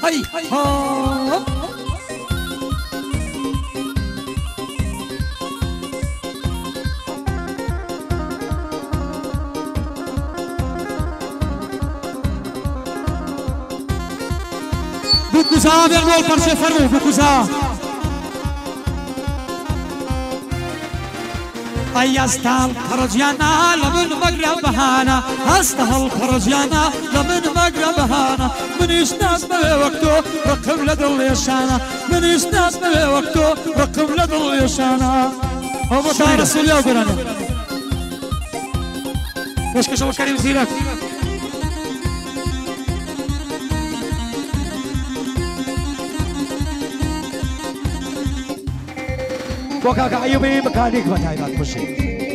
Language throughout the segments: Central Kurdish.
هی ها بوكوزا بيرمو البرشي فرمو بوكوزا أي استال خرجيانا لمن مقرب هانا استهل خرجيانا لمن مقرب هانا من يشتاز بي وقتو رقم لدل يشانا من يشتاز بي وقتو رقم لدل يشانا هو شاي رسول يا قرانا وش كشو كريم زيرك وكاكا أيوبي مكانيك بتاعي بخشي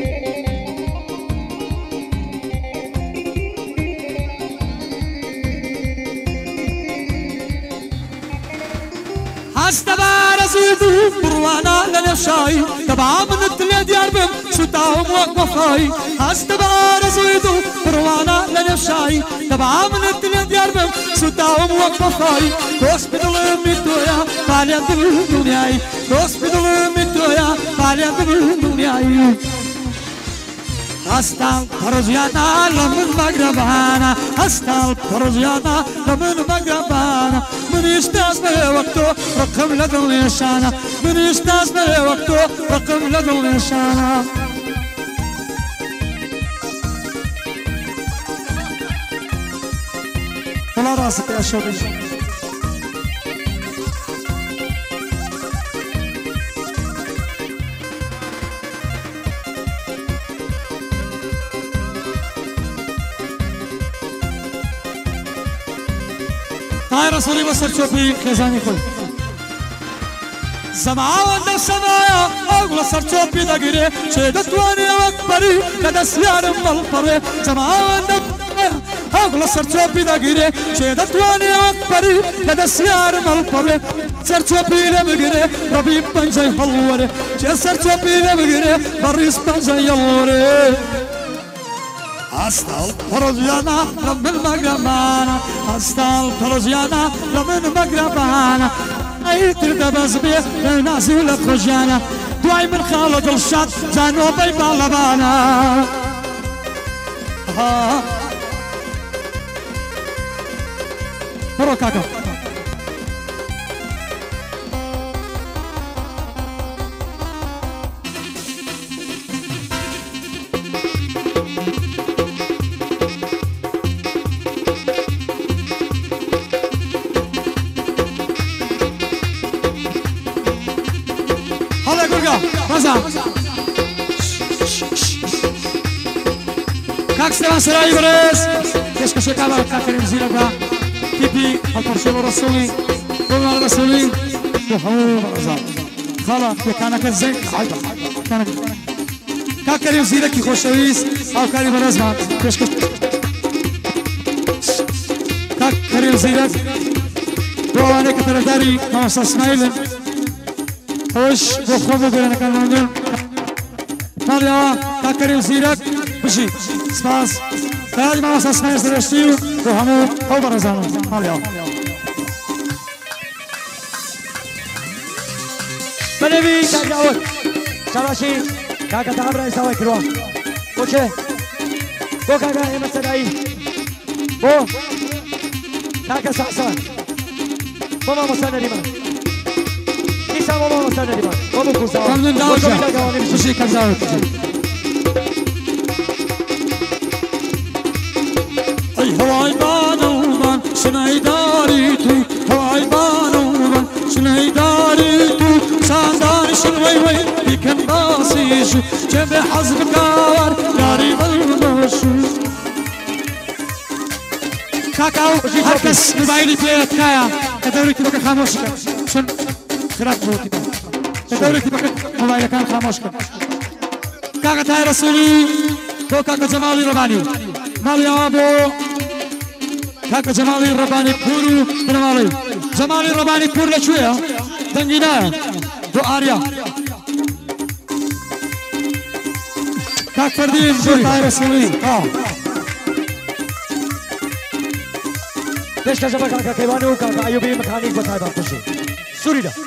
هستبار زيدو بروانا للشاي تبع من التلاد يربم ستاهم وقفاي هستبار زيدو بروانا للشاي تبع من التلاد يربم ستاهم وقفاي كوس بدلهم متويا بالي دنياي كوس بدلهم متويا بالي دنياي هستال فرزيانا لمن مقربانا هستال فرزيانا لمن مقربانا من يشتاز بي وقتو رقم لدل يشانا من يشتاز بي وقتو رقم لدل يشانا طلع راسك يا شوقي هاي رسولي بسر شوفي خزاني كل سماوان دو سمايا اغلا سر شوفي دقيري شهدت واني وكبري لدى سيار مالبري سماوان دو اغلا سر شوفي دقيري شهدت واني وكبري لدى سيار مالبري سر شوفي لبقري ربي بنجي حلوري سر شوفي لبقري بريس بنجي يلوري هستال فرزيانا رب المقربانا هستال فرزيانا رب المقربانا ايتر دبز بيه نازل خجانا دواي من خالد الشط زانو بي بالبانا برو كاكا Как Стефан Сарай Борис, тежко ще кава как реализира типи الفرشة رسولي كل رسولي وحور رزاق خلا كان كزين كان как реализира كي خوشويس او كاري برزمان تشكر как реализира وانا كترداري ناس اسماعيل خوش بخوبو بينا كان موجود ماليا как реализира بشي سپاس تاج ما واسه اسماعیل سرشتیو و همو او برزانو مالیا بنبي تاجاوت شراشي كاكا تعبر يسوي كروا وچه بو كاكا يمسداي بو كاكا ساسا ماما مساندي ما كيسا ماما مساندي ما بو كوسا ممنون داوجا بشي كزاوت هواي بانوان شناي داريتو هواي بانوان شناي داريتو ساندار شنوي وي بكم باسيشو جنب حزب كار داري بالمشو كاكاو هركس موبايلي بيت كايا كدوري تبقى خاموش شن خراب بوتي كدوري تبقى موبايلي كان خاموش كاكا تاي رسولي تو كاكا جمالي رباني مالي ابو كاكا جمالي الرباني بورو بنمالي جمالي الرباني بور لشوية دنجينا دو آريا كاك فردين دو تاير سولي بيش كذا كاكا كيوانو كاكا أيوبي مكانيك بتاعي بخشي سوري ده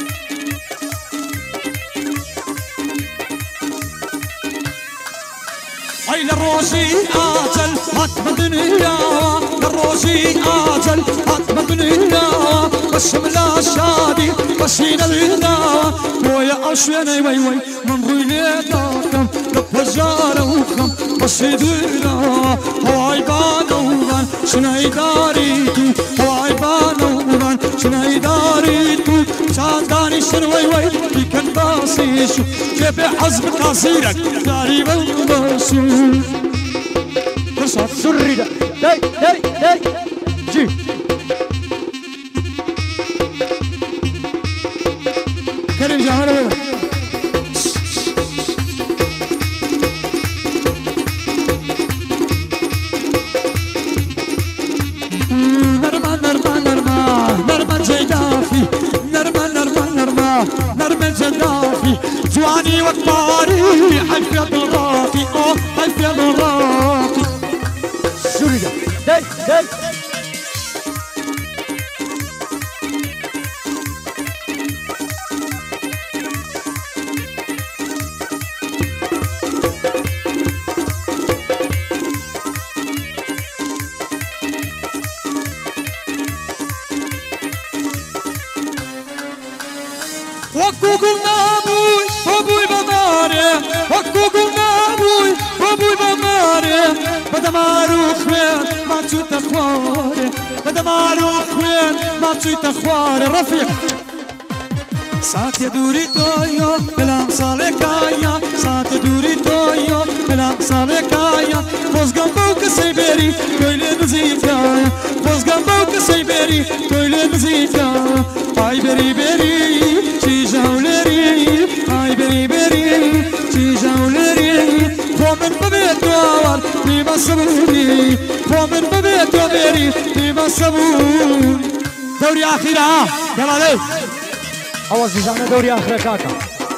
هاي للروشي آجل هات بدنيا للروشي آجل هات بدنيا والشملة شادي بشين الهنا ويا أشياني وي وي من ريليتاكم لبجار وخم بشيدنا هواي بانوغان شناي داريتو هواي بانوغان شناي داريتو شانداني شنوي وي بيكن باسيشو جيب حزب كاسيرك داري بالباسو فرصة سري ده داي داي داي جي كريم جاهر نرمى نرمى نرمى نرمى جدافي نرمى نرمى نرمى نرمى جدافي جواني وكباري حيفيض الراقي حيفيض الراقي سوري ده داي داي وقوقنا ابوي ابوي بماري وقوقنا ابوي ابوي بماري بدا معروف وين ما تشوت اخواري بدا معروف وين ما تشوت اخواري رفيق ساعات يدوري تويو بلا صالكايا ساعات يدوري تويو بلا صالكايا فوز جنبوك سيبري كل مزيكا فوز جنبوك سيبري كل مزيكا هاي بري بري چی جولری هاي بري بري چی جولری فومن ببيت وار بما صبوري فومن ببيت وبري بما صبوري دوري اخيرا يلا ليه أوز جانا دوري آخر كاكا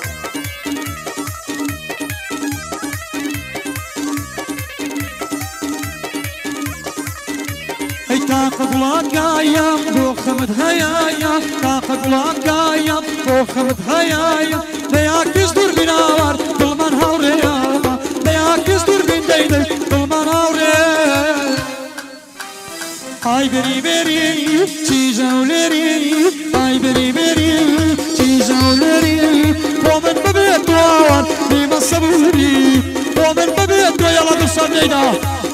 هي طاقة بلاقايا بوخمت هيايا طاقة بلاقايا بوخمت هيايا لياكس دور بناور بالمن هوريا لياكس دور بين ديدي بالمن هوريا هاي بري بري چی جولری هاي بري بري چی جولری ومن ببيت وار بما صبوري ومن ببيت يلا دوستان ديدا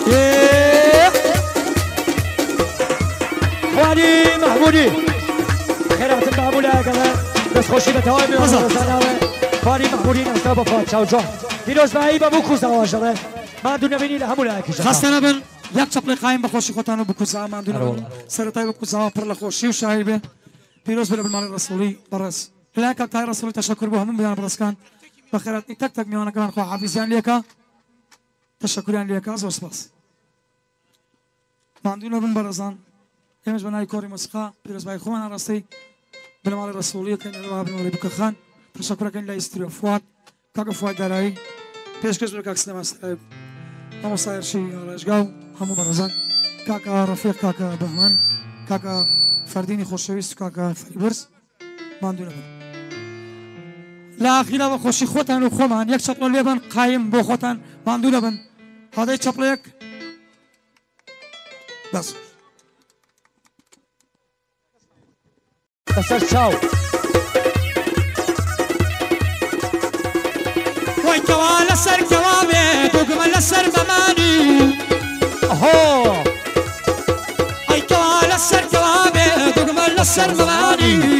وادي محمودي خير بتم معمولة كمان بس خوشي بتهاوي وادي محمودي نستوى بفات شاو جون دیروز باید با بکوزا واجبه ما دونه بینی له همون لایک شد خسته نبن یک چپل قایم بخوشی خودتانو بکوزا ما دونه بن سرتای بکوزا پر لخوشی و شایبه پیروز بل بالمال الرسولي برس لك تاي رسولي تشكر بهم من بيان برسكان بخيرات تك تك ميوانا كمان خو حافظيان ليكا تشكريان ليكا زوس بس ما عندنا بن برزان يمش بناي كوري مسخا پیروز باي خوان راسي بالمال الرسولي كان الوهاب بن بك خان تشكر كان لا يستري فؤاد كاك فؤاد دراي پیشکش بك سينما صاحب هم صاير شيء على اشقاو هم برزان كاكا رفيق كاكا بهمان كاكا فرديني خوشويست كاكا فريبرز ما عندنا لا خيلا وخوشي خوتان وخومان يك شطل لبن قايم بو خوتان ما عندنا بن هذا شطلك بس بس تشاو وي كوالا سر كوابي تقمل سر بماني اهو اي كوالا سر كوابي تقمل سر بماني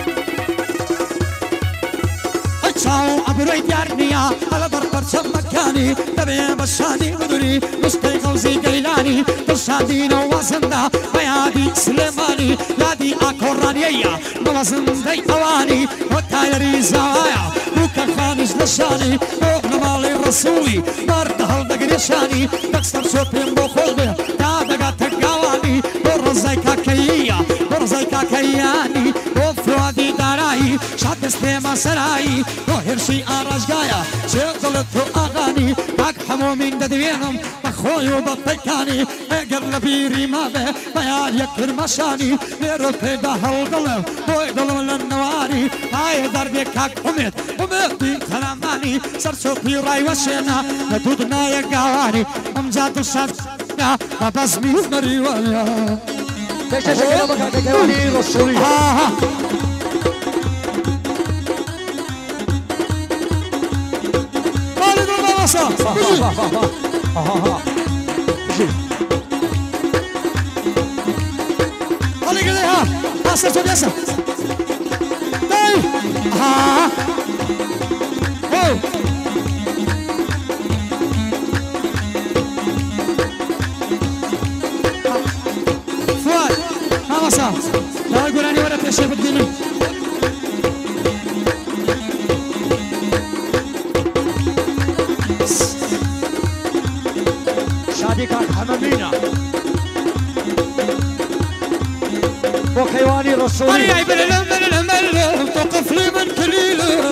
تشاو ابروي ديارنيا على ضرب برشم مكاني تبي بشادي مدري مستي خوزي قيلاني بشادي نوازندا بيادي سليماني يادي اكورانيا نوازندي اواني وتايري زوايا بوكا خانش لشاني بوغنا مالي رسولي مرد هل دقريشاني تكسر شوبين بوخولبي تادقا تقاواني برزي كاكيا برزي كاكياني وفرادي داراي شاد تستيما سراي وهر شي أرجايا شغلت أغاني باك حمو من ددوينم بخوي وبطيكاني اقل بيري ما به بيال يكر مشاني نيرو بيدا هالقلب ويدلو للنواري هاي دربي كاك حميد ومهدي تلاماني سرسوكي راي وشينا لدودنا يقاواني امجاد الشد ببسمي مريوانيا تشتشك لبكا كيواني رسولي صح صح صح صح خلي كده ها حاسة شو بيحصل طيب ها هو فؤاد ها صح لا يقول أنا ولا تشوف الدنيا شاديكاك حمامينا وكيواني رسولي أنا بالمل توقف لي من كليله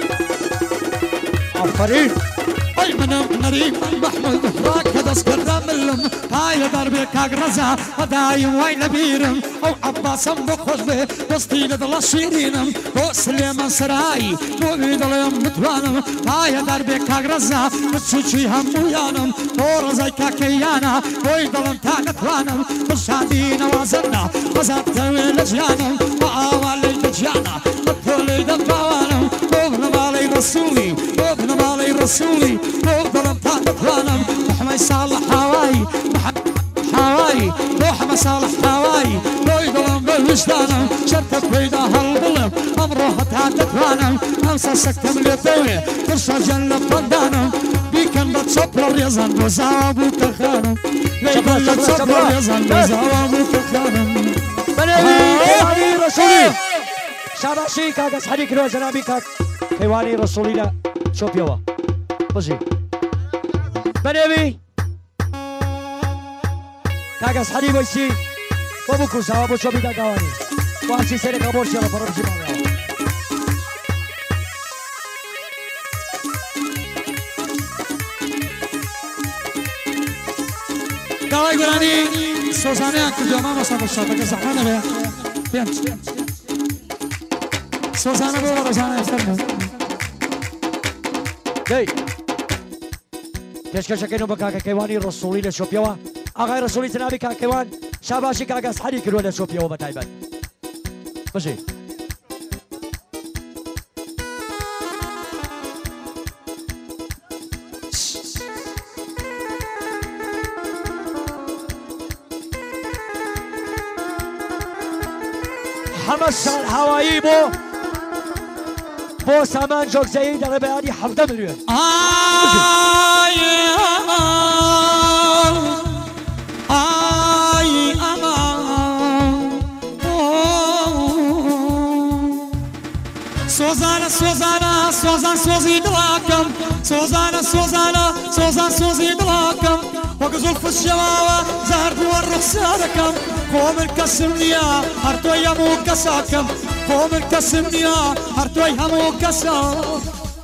عفرين أي من نريم محمود راك هذا سكر ملم هاي دربي كاك رزا ودايم وين بيرم أو عباس بخوش به وسطين دل شيرينم وسليمان سراي مويد اليوم متوانم هاي دربي كاك رزا متشوشي هم ويانم ورزاي كاكيانا ويدلم تاقتوانم بشادين وازرنا وزاد تويل جيانم وعوالي بجيانا مطولي دمبوانم وابن مالي رسولي وابن مالي رسولي وابن تاقتوانم محمد صالح هواي حواي محمد صالح هواي ويدلم بالوجدانم شرطة بيدا هالقلب أمره تاقتوانم أمسا سكتم لطوي ترشا جنة فندانم بيكن بتصبر الريزان وزاوابو تخانم بيكن بتصبر الريزان وزاوابو تخانم كيواني رسولي شاباشي كاكس حديك رو جنابي كاك كيواني رسولي لا شو بيوا بجي بنيبي كاكس حدي بيشي بابوكو سوابو شو بيدا كواني واسي سيري كابورشي على فرمشي مانا داوای گرانی سوزانه کجا ما مسافر شده که زحمت نبیه بیام سوزانه برو روزانه استرم جاي كشكشة كينو بكا كيواني رسولي لشوبيوا أغاي رسولي تنابي كيوان شاباشي كاكاس حدي كرو لشوبيوا بتايبان بجي حمس الحوايي بو سامان جوك زيد أنا بياني 7 مليون سوزانا سوزانا سوزان سوزي دراكم سوزانا سوزانا سوزان سوزي دراكم وقزول الشواوة زهر والرخصانكم قوم الكسمنيا هرتوي همو كساكم قوم الكسمنيا هرتوي همو كساكم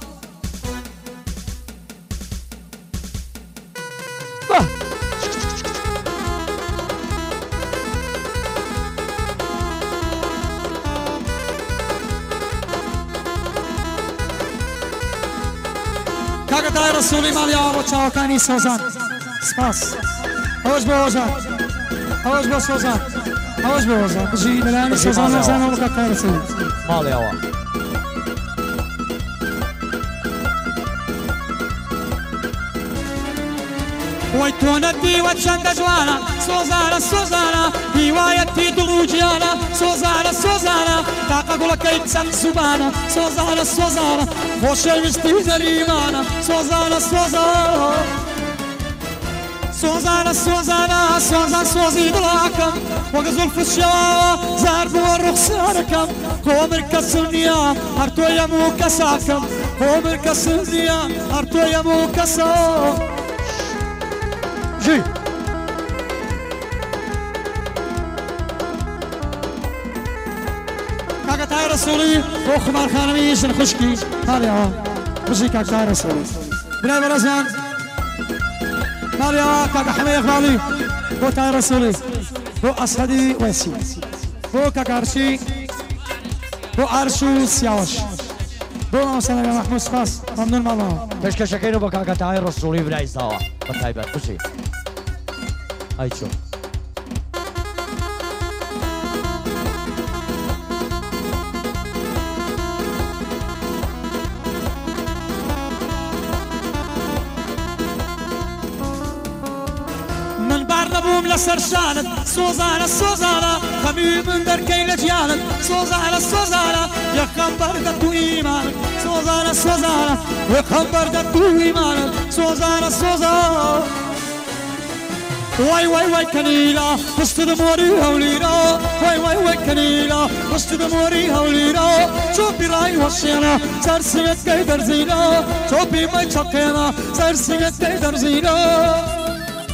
كاكتاي رسولي مالي عرو چاوكاني سوزان سپاس هوش بوزان هوش بوزان هوش بوزان بجي ملاني سوزان وزان وكاكتاي رسولي مالي هوا ويتونا دي وتشند جوانا سوزانا سوزانا هوايتي دلوجيانا سوزانا سوزانا تاقا قولا كيتسان سبانا سوزانا سوزانا خوشي مستي زريمانا سوزانا سوزانا سوزانا سوزانا سوزان سوزي دلاكم وقزول في الشواوة زارب والرخصانكم قوم الكسلنيا هرتو يمو كساكم قوم الكسلنيا هرتو يمو كساكم جي كاكتاي رسولي وخمار خانمي يشن خشكي ماليا بشي كاكتاي رسولي بناي برزان ماليا كاكا حمي اخبالي بو تاي رسولي بو اسهدي ويسي بو كاكارشي بو ارشو سياوش بو مسلم محمود سپاس ممنون ماما پێشکەشەکەین بۆ کاکە تاهای ڕسووڵی برای ساوە بە تایبەت بچی ئەی چۆ من بار نبوم لسر شانت سوزانة سوزانة خمي من دركي لجيانت سوزانة سوزانة يا خبر دكو إيمانك سوزانة سوزانة يا خبر دكو إيمانك سوزانة سوزانة واي واي واي كنيلا وسط دموري هوليرا واي واي واي كنيلا وسط دموري هوليرا شوفي راي وشينا سرسيت كيدر زينا شوفي ما تشقينا سرسيت كيدر زينا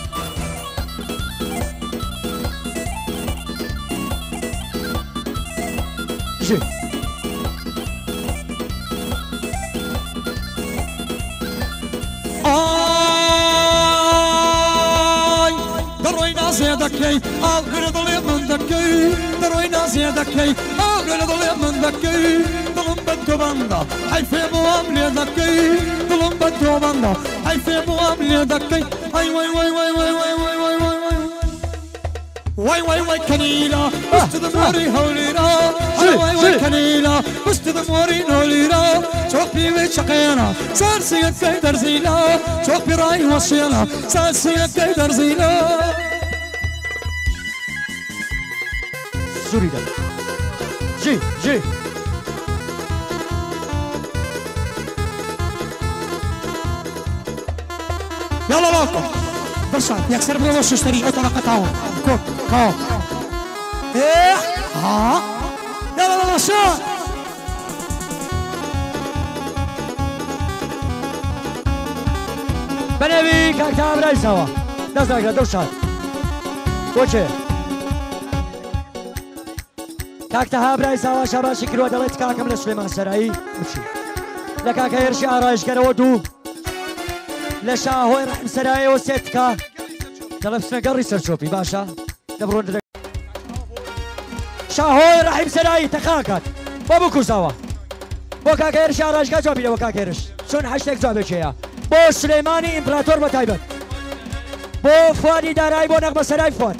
جي زيادكي أغرد لي من دكي دروينا زيادكي أغرد لي من دكي ظلم بدو بندا حيفي مواملي دكي ظلم بدو بندا حيفي مواملي دكي أي واي واي واي واي واي واي واي واي واي واي واي كنيلا وسط دموري هوليرا واي واي كنيلا وسط دموري هوليرا شوفي وشقينا صار سيد كيدر زينا شوفي راي وصينا صار سيد كيدر زينا زوريدا جي جي يلا لوكو برشا يكسر بروش يشتري اوتو قطعه كوك كوك ايه ها يلا يلا شو بنبي كاكتا براي سوا دزاك دوشات وچه كاكتا هابراي سوا شباشي كرو دلت كاكم لسليمان سرائي وچي لكاكا يرشي آرائش كرو دو لشاهوي رحم سرائي وسيتكا تلبسنا قري سرشوبي باشا دبرون دك شاهوي رحم سرائي تخاكات بابوكو سوا بو كاكا يرشي آرائش كا جوابي بو كاكا يرش شون حشتك جوابي چيا بو سليماني امبراطور بتايبت بو فوادي دارائي بو نقب سرائي فواد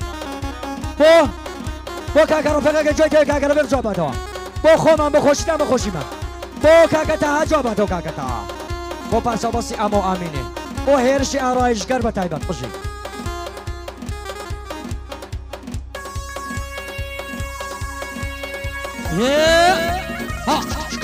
بو كاكا رفقا جوي كاكا رفق جواباتوا بو خوما بخوشنا بخوشيما بو كاكا تاها جواباتو كاكا تاها بو پارسا بسي امو آميني بو هيرشي آرائش گر بتايبت بجي ها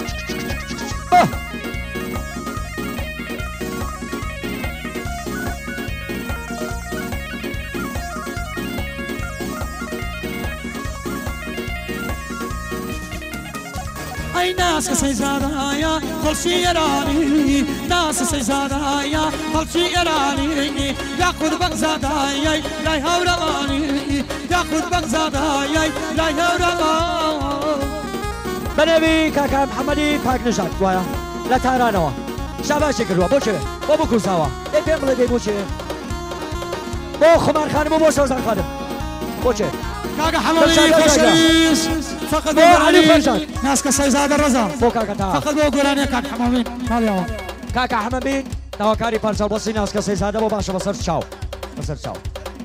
اي ناس سيزادايا خلشي يراني ناس سيزادايا خلشي يراني ياخذ بغزادايا لا يهوراني ياخذ بغزادايا لا يهوراني بنبي كاكا محمدي كاك نجات وايا لا تارانوا شاباشي كروا بوچه بو بوكو سوا اي بيمبل دي بوچه بو خمار خانم بو سوزان خانم بوچه كاكا حمامي كوشريس فقط بو علي فرجات ناس كسيزاد الرزا بو كاكا تا فقط بو قراني كاك حمامين ماليا كاكا حمامين نواكاري بارسال بوسي ناس كسيزاد بو باشا بصر تشاو بصر تشاو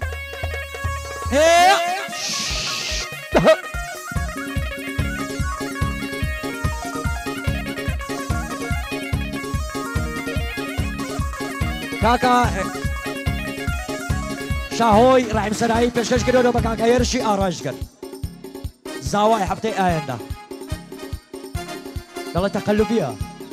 كاكا شاهوي رحم سرائي بيشكش كده بكاكا يرشي آراش كد زاوي حفتي آيندا يلا تقلبيها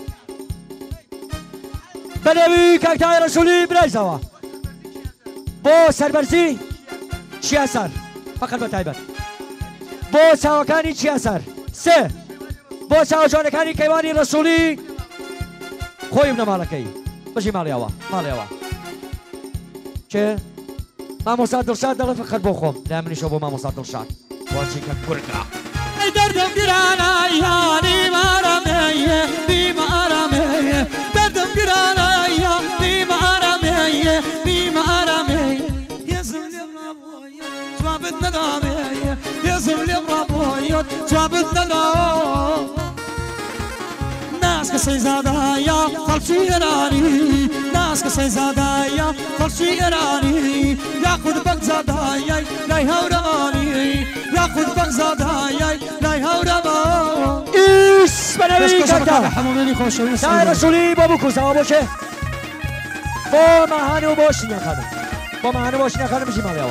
بنبي كاكتا رسولي براي زاوا بو سربرزي شي أسر فقط بتايبت بو ساوكاني شي أسر سه بو ساوكاني كيواني رسولي خوي من مالكي بشي مالي هوا مالي هوا چه؟ ما مصادر شاد دل فقط بخوم دائما شو بو ما مصادر شاد واشي كبرقة أي دردم قرانا يا نيم أرامي نيم أرامي دردم قرانا يا نيم أرامي نيم أرامي يا زلمي برابوي جوابت ندامي يا زلمي برابوي جوابت ندامي ناس كسي زادا يا خلشي إيراني ناس كسي زادا يا خلشي إيراني ياخد بق زادا يا لا يهوراني ياخد بق زادا يا لا يهوراني إيش بنوي كذا حمومي خوش تاي رسولي بابو كوزا باشه با مهانو باشین خانم با مهانو باشین خانم میشیم آیا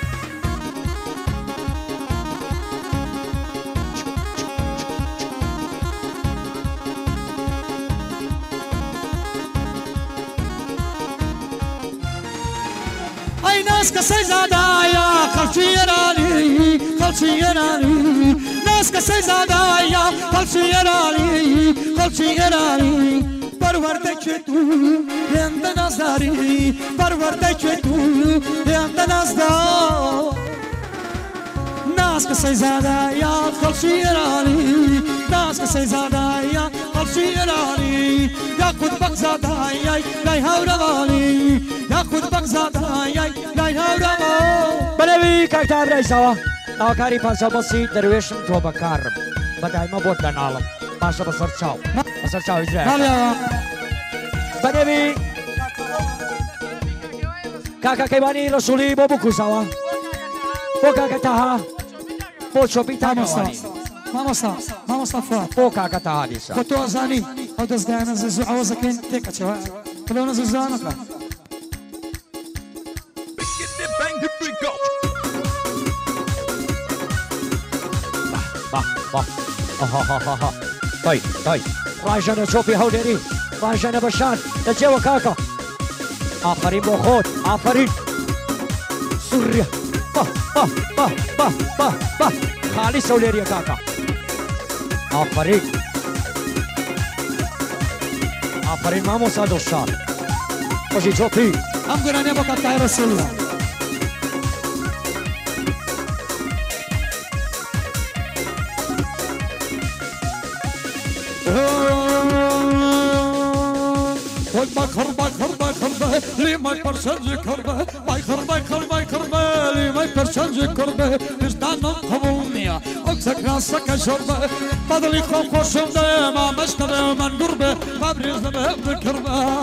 أي ناس كسي زادا يا خلشي إيراني خلشي إيراني ناس كسي زادا يا خلشي إيراني خلشي إيراني پروردك تو يند نظري پروردك تو يند نظر ناس كسي زادا يا خلشي إيراني ناس كسي زادا يا خلشي إيراني ياخد بق زادا يا لا يهوراني ياخد بق زادا يا لا يهوراني بنوي كاكتا بريسوا ناكاري پارچا بسي درويشم تو بكارم بداي ما بود دنالم باشا بسر چاو اجرا بنوي كاكا كيباني رسولي بابو كوساوا بو كاكا تاها بو شوبي تاكواني ماما صفوات بو كاكا تاها ديسا خطو أزاني أو دزدانا زيزو عوزكين تيكا شوا كلونا زيزانك با طيب راجعنا شوفي هودري راجعنا بشان تجوا كاكا آفرين بوخود آفرين سوريا با خالي سوليريا كاكا آفرين مامو سادو الشار وجي جوبي هم قراني بقى تاي رسول الله خربه لي ما يبرشنج كربه باي خربه لي ما يبرشنج كربه مشتانا قبولنيا اكسك راسك شربه بدلي خوشم ده ما مشتبه من قربه ما بريز به بكربه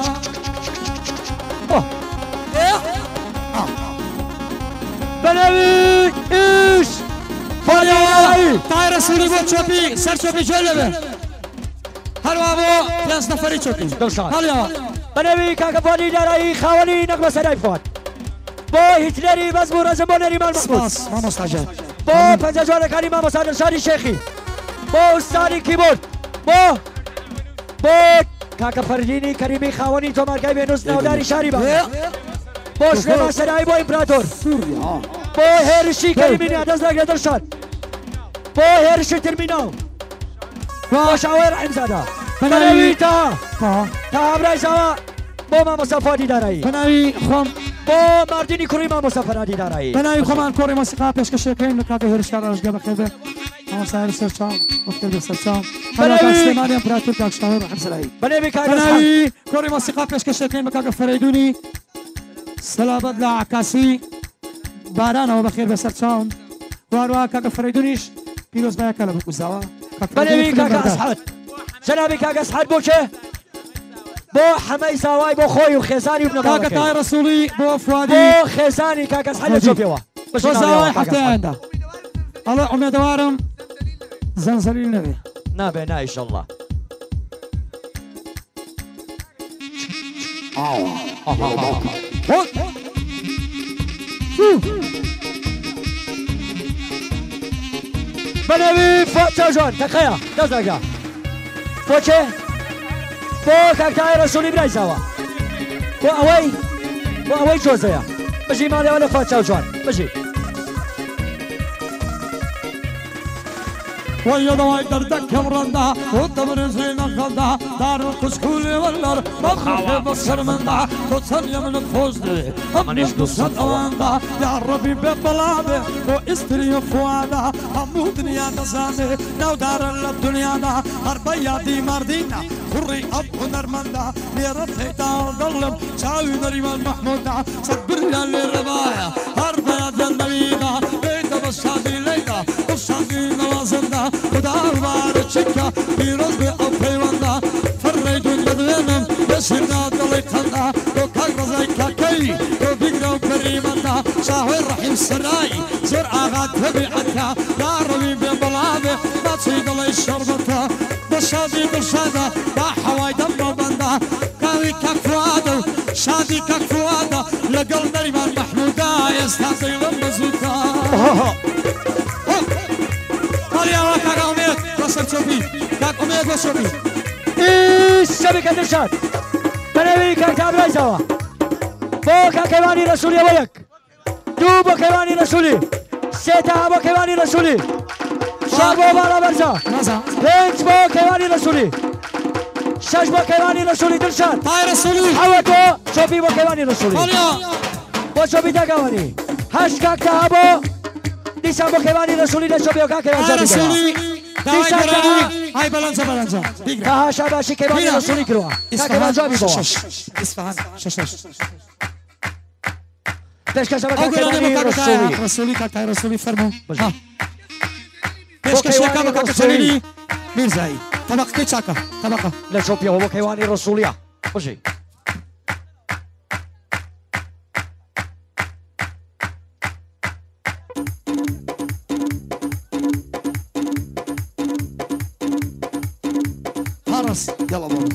بنوي ايش فايا تاي رسولي بو چوبي سر چوبي جلبه هر بابو پنج نفری چوبي هلا بنوي كاكا فاني داري خواني نقبه سراي فات بو هتلري مزبور از بونري مال محفوظ ما مستعجل بو پنجاجوار كاري ما مصادر شاري شيخي بو استاري كيبورد بو كاكا فرديني كريمي خواني تو مركاي بينوس نوداري شاري با بو شلما سراي بو امبراطور بو هيرشي كريمي نادز لاغدر شاد بو هيرشي ترمينو بو شاور عمزادا بنوي تا ابراي سوا بو ما مصافاتي داري بنوي خم بو مرديني كريما مصافراتي داري بنوي خمان كوري موسيقى پیشکش کردن نکاته هرشکار راش گب خیبه اما سایر سرچام وقتی به سرچام حالا کاستمانی امپراتور کاکشتاور حمزلایی بنوي بنوي كوري موسيقى پیشکش کردن مکاک فریدونی سلامت لعکاسی باران و بخیر به سرچام واروا کاک فریدونیش پیروز باید کلام کوزاوا بنوي كاكا اسحاد جنابي كاكا اسحاد بوشه بو حماي سواي بو خوي وخيزاني وابن كاكا تاي رسولي بو فؤادي بو خيزاني كاكا اسحاد شوفيوا بو سواي حتى عنده الله عمي دوارم زنزليل نبي نابنا ان شاء الله بنوي فوتشا جون تخيا دزاجا فوتشي بو كاكاي رسولي براي سوا بو اوي جوزيا بجي مالي ولا فوتشا جون بجي ويا ضواي دردك كمرندا وطبر زين الخلدا دار كسكولي والنار مخوخ بصر من دا تصني من الفوز دي أمنيش قصة أواندا يا ربي ببلادي وإستري فوادا همو دنيا نزاني نو دار الدنيا دا أربيا دي مردينا خري أب هنرمندا ليرفي دا ظلم شاوي دريمان محمودا صبر لي الربايا أربيا دنبيدا بيت بشادي ليدا بشادي نوازندا خدا بار چکا پیروز به آفریواندا فریدون یدوینم بسیرنا دلی خندا تو کاغذای کاکی تو بیگرو کریماندا شاه رحیم سرای زر آغا طبیعتا یا روی به بلابه باچی دلی شربتا بشادی بشادا با حوای دم بندا کاوی کاکوادا شادی کاکوادا لقل نریمان محمودا استازی لمزوتا يا وكاك أمير وصل شوفي كاك أمير وشوفي الشبكة نشاط بنوي كاك تابع سوا فوق كيواني رسولي وياك دوبو كيواني رسولي سيتا أبو كيواني رسولي شابو بالا برزا بنت بو كيواني رسولي شاش بو كيواني رسولي درشان تاي رسولي حواتو شوفي بو كيواني رسولي بو شوفي دا كيواني هاش كاك تابو ديسا بو كيواني رسولي دا شوفي وكاك كيواني رسولي ديسا هاي بلنزا كاها شاباشي كيواني رسولي كروا كاك كيوان جوابي بوا إصفهان شش بيش كشبكة كيواني رسولي رسولي كاك رسولي فرمو بيش كشبكة كاك رسولي ميرزاي طبق كيتشاكا طبقة لا شوفي هو كيواني رسوليا وشي يلا بابا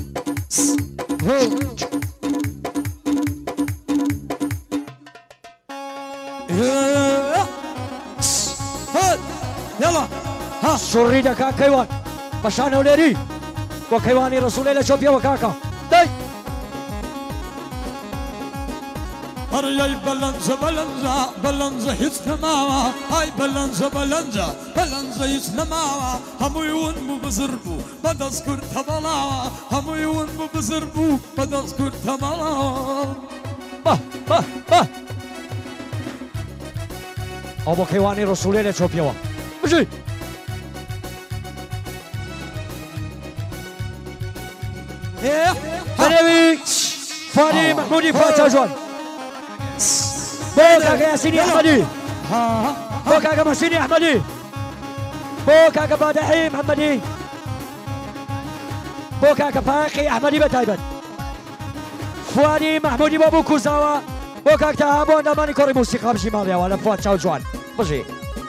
يلا ها شريدة كاك كيوان بشانه وليري وكيواني رسول الله شوفيا وكاكا داي هاي بلنزا هيتنماوا هاي بلنزا هيتنماوا همو يون مو بزربو بدذكر تبلاوا همو يون مو بزربو بدذكر تبلاوا با أبو كيواني رسول الله شوفيا وشي بنوي فادي محمودي فاتح جوان بوكاك ياسيني أحمدي بوكاك محسيني أحمدي بوكاك بادحي محمدي بوكاك باقي أحمدي بتايبت فؤادي محمودي بابو كوزاوا بوكاك تهابون دماني كوري موسيقى بشي ماليا ولا فؤاد شاو جوان بشي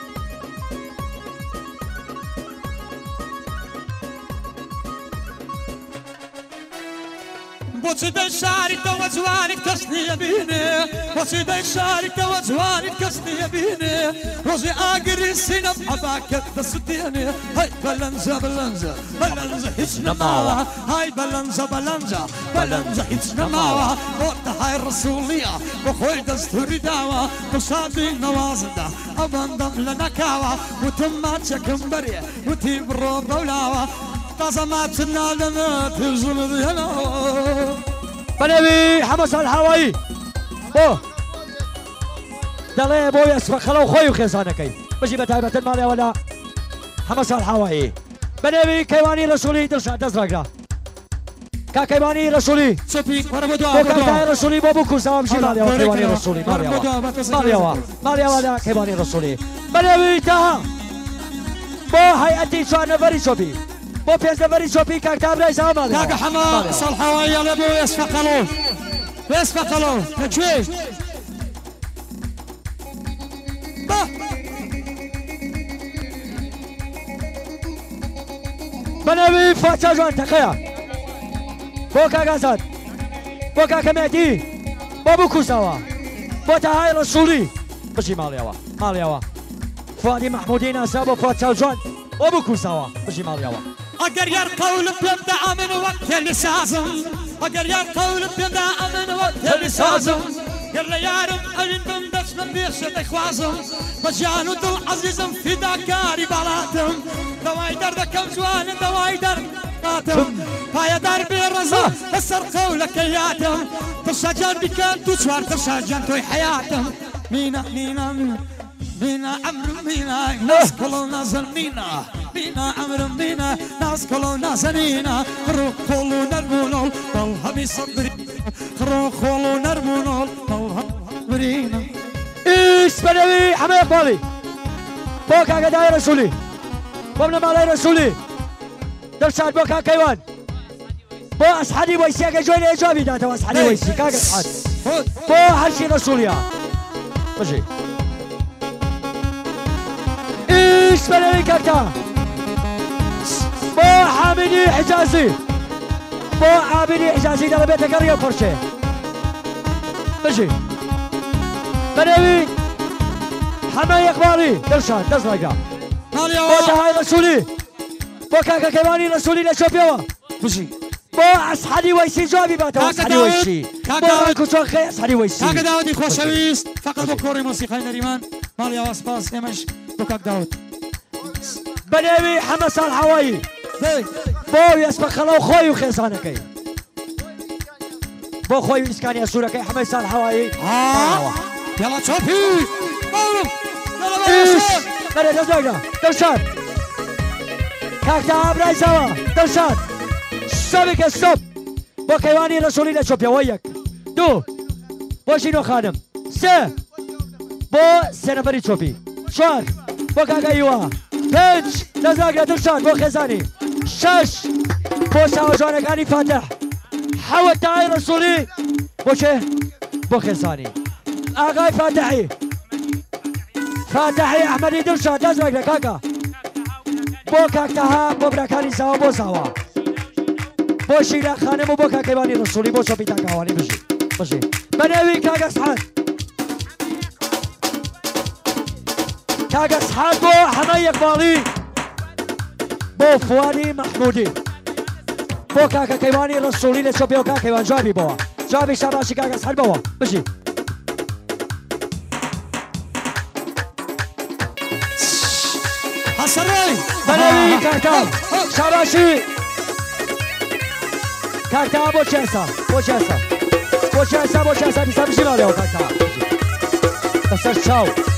بوسيدي شارك توجوانك كسني يبيني بوسيدي شارك توجوانك كسني يبيني روزي اقري سينب حباك دستيني هاي بلنزا هيتنا ماوا هاي بلنزا هيتنا ماوا وقت هاي الرسولية بخوي دستوري داوا بشادي نوازندا ابندم لنكاوا وتماتش كمبري وتيبرو بولاوا تزماتنا لنا تزول هنا بنبي حمص الحواي بو دلي بو يسبق خلو خوي وخزانكي بجي بتايبة المالية ولا حمص الحواي بنبي كيواني رسولي درشا دزرقنا كيواني رسولي شوفي ورا بدوا كاي رسولي بابو كوسا مشي مالية كيواني رسولي مالية ولا كيواني رسولي بنبي تاها بو هيئتي شو نفري شوفي بو بيز نفري شوفي كاكتاب رئيس عمال كاك حما صلحوا يا لبو يسفقلوا تجويش بنبي فاتح جوان تقيا بوكا غازات بوكا كمهدي بابو كوساوا بوتا هاي رسولي بشي ماليوا فادي محمودين اسابو فاتح جوان بابو كوساوا بشي ماليوا اگر يار قول بيبدا من وقت لسازم اگر يار قول بيبدا من وقت لسازم يلا يارم أجن بندس من بێشێتەی خوازم بە گیان و دڵ عەزیزم فیداکاری باڵاتم دەوای دەردەکەم جوانە دەوای دەرداتم پایەدار بێڕەزە لەسەر قەولەکەیاتم ترشاجان بیکەن دوو چوار ترشاجان تۆی حەیاتم مینا مینا مینا عمرم مینا ناز کڵ و نازن مینا مینا عمرم مینا ناز کڵ و نازەنینا ڕۆ خۆڵ و نەرمونۆڵ دڵ هەمی سەدری ڕۆ خۆڵ و نەرمونۆڵ دڵ هەمبرینە ئیش بەنەوی حەمە ئیقباڵی بۆ کاگەدای ڕەسوولی بۆ بنەماڵەی ڕەسوولی دەرسات بۆ کاکەیوان بۆ ئەسحەدی وەیسیەکە گوێ لێ جوابی داتەوە ئەسحەدی وەیسی کاک ئەسحەد بۆ هەرچی ڕەسوولیە بژی ئیش بەنەوی کاکتا بۆ حامینی حجازی بۆ عابینی حجازی دەڵێبێتەکە ڕێو پڕچێ بژی بەنێوی حەمە ئیقباڵی دەرشان دەست ڕێگا بۆ داهای ڕەسوولی بۆ کاکەکەیوانی ڕەسوولی لە چۆپیەوە بژی بۆ ئەسحەدی وەیسی جوابی باتەوە ئەسحەدی وەیسی بۆ کوچۆخەی ئەسحەدی وەیسی کاکە داوەتی خۆشەویست فقط بۆ کۆڕی مۆسیقای نەریمان ماڵی ئاوا سپاس ئێمەش بۆ کاک داوەت بەنێوی حەمە ساڵحەوایی بۆ وێسبە خەڵە و خۆی و خێزانەکەی بۆ خۆی ئیسکانیا سوورەکەی حەمەی ساڵحەوایی یاڵا چۆپی باوڕم بەرێ دەزۆگە دەرشاد کاکتا ئابرایزەوە دەرشاد شەوێکە سۆپ بۆ کەیوانی ڕەسوولی لە چۆپیەوە یەک دوو بۆ ژینۆ خانم سێ بۆ سێنەفەری چۆپی چوار بۆ کاکەیوە پێنج دەزاگرە دەرشاد بۆ خێزانی شەش بۆ چاوەژوانەکانی فاتح حەوت داهای ڕەسوولی بۆ چێ بۆ خێزانی ئاغای فاتحی فاتحی ئەحمەدی دڵشاد دەست بەگرە کاکە بۆ کاکتەها بۆ براکانی زاوە بۆ زاوە بۆ شیرە خانم و بۆ کاکەیوانی ڕەسوولی بۆ چۆپی تاکاوانی بژی بەنێوی کاکە ئەسحەد کاکە ئەسحەد بۆ حەمە ئیقباڵی بۆ فوانی مەحموودی بۆ کاکەکەیوانی ڕەسوولی لە چۆپیەوە کاکەیوان جوابی بەوە جوابی شاباشی کاکە ئەسحەد بەوە بژی حەسەڕێی بەنێوی کاکتا شاباشی کاکتا بۆ چێسا بۆ چێسا بۆ چێسا بۆ چێسا دیسا بژی ماڵێەوە کاکتا بەسەر چاو